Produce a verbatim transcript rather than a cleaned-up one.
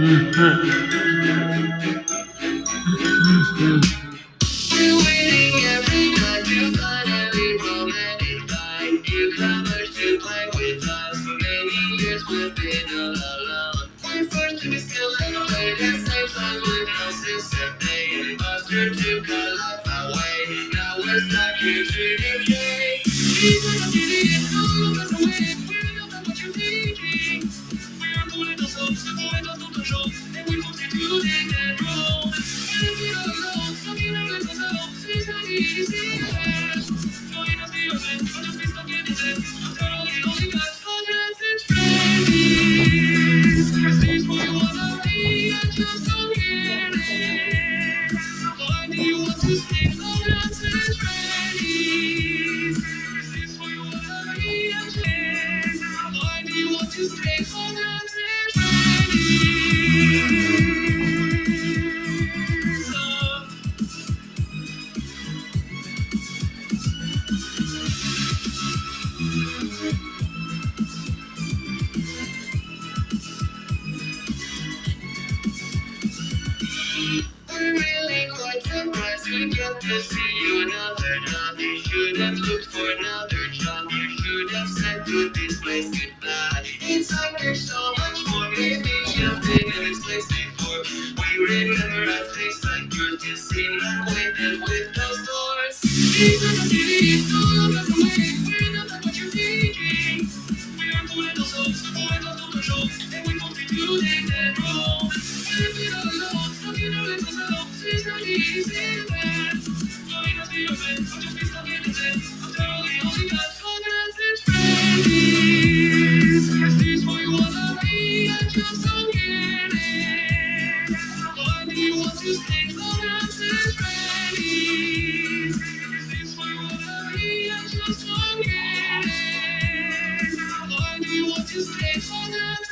We're waiting every night to finally romantic night. You come to play with us. For many years we've been all alone. We're forced to be still and away. That same song with no system day. And Buster took our life away. Now we're stuck here to decay. Even if you didn't know us away, we don't know what you're thinking. We are pulling ourselves to find out the show. And we want you to take that role. And we don't know, something that lets us know. It's not easy. Join us, be your friend. But just be stuck in the set. After all, we only got photographs and friends. Is this what you wanna be? I just don't get it. Why do you want to stay photographs and friends? Is this what you wanna be? I just Why do you want to stay photographs and friends? We're really quite surprised we get to see you another time. You should have looked for another job. You should have said to this place goodbye. It's like there's so much more. Maybe you've been in this place before. We remember a face like yours. You seem like waited with those doors. Even the city is no longer away. We're not like what you're thinking. We are pulling ourselves to find out the show. And we want you to take that role. And we don't know. It's not easy, man. Join us, be your friend. I'll just be stuck in the set. After all, we only got photographs and friends. Is this what you wanna be? I just don't get it. Why do you want to stay photographs and friends? Is this what you wanna be? I just don't get it. Why do you want to stay photographs